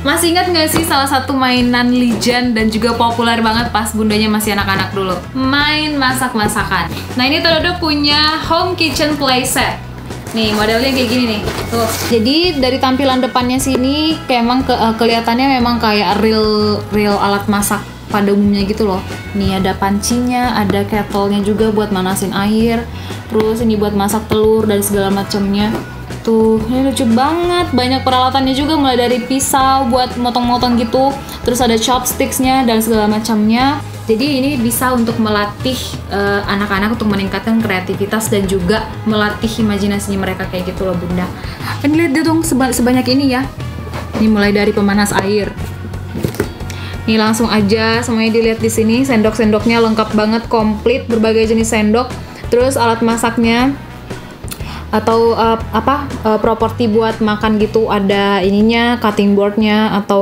Masih ingat nggak sih salah satu mainan legend dan juga populer banget pas bundanya masih anak-anak dulu? Main masak-masakan. Nah ini Todo punya home kitchen playset. Nih modelnya kayak gini nih. Tuh. Jadi dari tampilan depannya sini kayak emang kelihatannya memang kayak real alat masak pada umumnya gitu loh. Nih ada pancinya, ada kettle-nya juga buat manasin air. Terus ini buat masak telur dan segala macamnya. Tuh, ini lucu banget. Banyak peralatannya juga mulai dari pisau buat motong-motong gitu. Terus ada chopsticks-nya dan segala macamnya. Jadi ini bisa untuk melatih anak-anak untuk meningkatkan kreativitas dan juga melatih imajinasinya mereka kayak gitu loh Bunda. Ini lihat deh dong sebanyak ini ya. Ini mulai dari pemanas air. Nih langsung aja semuanya dilihat di sini. Sendok-sendoknya lengkap banget, komplit berbagai jenis sendok. Terus alat masaknya atau properti buat makan gitu ada ininya, cutting boardnya atau